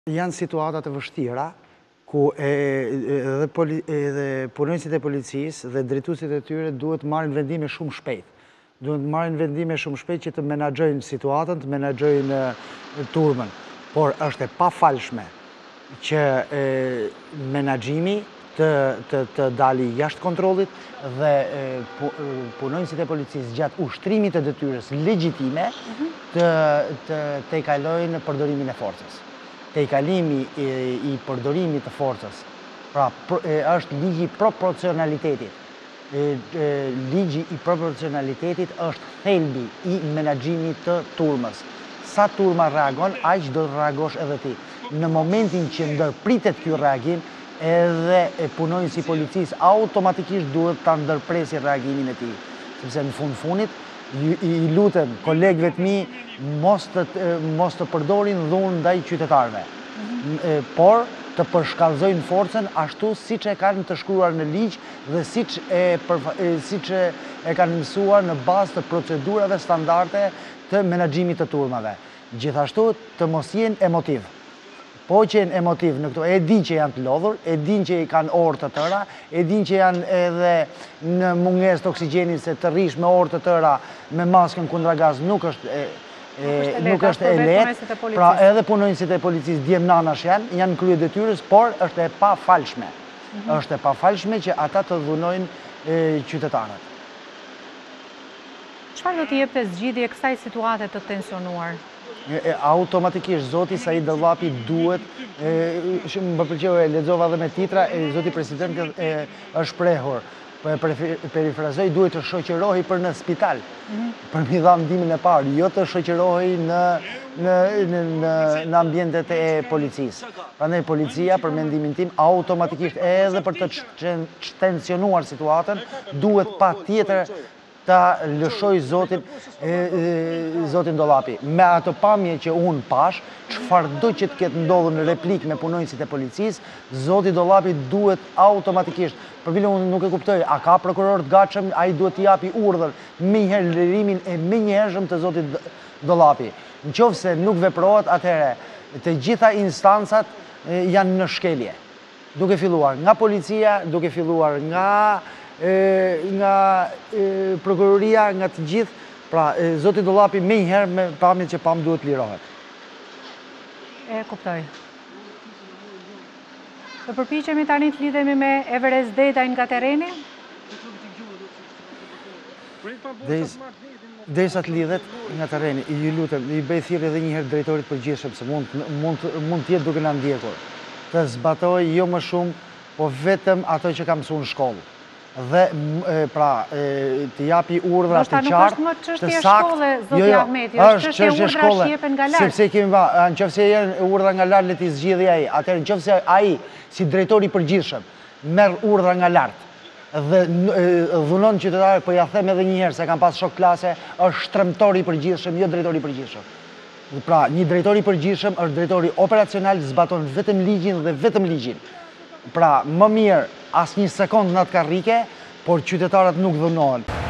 Janë situatat të vështira, ku edhe punonjësit e policisë dhe drejtuesit e tyre duhet marrin vendime shumë shpejt. Duhet marrin vendime shumë shpejt që të menaxhojnë situatën, të menaxhojnë turmën. Por është e pafalshme që menaxhimi të dali jashtë kontrollit dhe punonjësit e policisë gjatë ushtrimit të detyrës legjitime të i kalojnë përdorimin e forcës. Te i kalimi i përdorimit të forcës. Pra, është ligji i proporcionalitetit. Ligji i proporcionalitetit është thelbi i menaxhimit të turmës. Sa turma reagon, aq do të reagosh edhe ti. Në momentin që ndërpritet ky reagim, edhe punonjësi i policisë automatikisht duhet ta ndërpresi reagimin e tij. Sepse në fundit i lutem kolegëve të mi mos të përdorin dhunë ndaj qytetarëve, por të përshkallëzojnë forcën ashtu siç e kanë të shkruar në ligj dhe siç e kanë mësuar në bazë të procedurave standarde të menaxhimit të turmave. Gjithashtu të mos jenë emotiv. Po që jenë emotiv në këto, e din që janë të lodhur, e din që kanë orë të tëra, e din që janë edhe në mungesë të oksigjenit se të rrish me orë të tëra me maskën kundra gaz nuk është e lehtë. Pra edhe punonjësit e policisë djemnanash janë krye detyrës, por është e pafalshme. Është e pafalshme që ata të dhunojnë qytetarët. Çfarë do t'i jepte zgjidhje kësaj situate të tensionuar? Automatikisht zoti Said Dallapi duhet, më pëlqeu e lexova edhe me titra, zoti president është shprehur, perifrazoj, duhet të shoqërohej për në spital, për mi dha ndihmën e parë, jo të shoqërohej në ambientet e policisë. Prandaj policia, për mendimin tim, automatikisht edhe për të tensionuar situatën, duhet patjetër ta lëshoj zotin Dallapi. Me atë pamje që unë pash, çfarëdo që të ketë ndodhur në replik me punonjësit e policisë, zoti Dallapi duhet automatikisht, për vile unë nuk e kuptoj, a ka prokuror të gatshëm, ai duhet t'i japi urdhër menjëherë lërimin e menjëhershëm të zotit Dallapi. Nëse nuk veprohet, atëherë të gjitha instancat janë në shkelje. Duke filluar nga policia, duke filluar nga prokuroria, nga të gjithë, pra zoti Dallapi menjëherë me pamjen që duhet lirohet. E kuptoj. Të përpiqemi tani të lidhemi me Everest Detajn nga tereni? Derisa të lidhet nga tereni, ju lutem, i bëj thirrje edhe një herë drejtorit përgjithshëm se mund të jetë duke na ndjekur. Të zbatoj jo më shumë, po vetëm ato që ka mësuar në shkollë. Dhe pra të japi urdhra të qartë, të saktë. Zoti Ahmeti, është çështje urdhra që jepen nga lart. Sepse kemi nëse janë urdhra nga lart, le të zgjidhej ai. Atëherë nëse ai si drejtori i përgjithshëm merr urdhra nga lart dhe dhunon qytetarët, po ja them edhe një herë se kam pas shok klase, është shtrëmtori i përgjithshëm, jo drejtori i përgjithshëm. Pra, një drejtori i përgjithshëm është drejtori operacional, zbaton vetëm ligjin dhe vetëm ligjin. Pra, më mirë asnjë sekond në atë karrike, por qytetarët nuk dhunohen.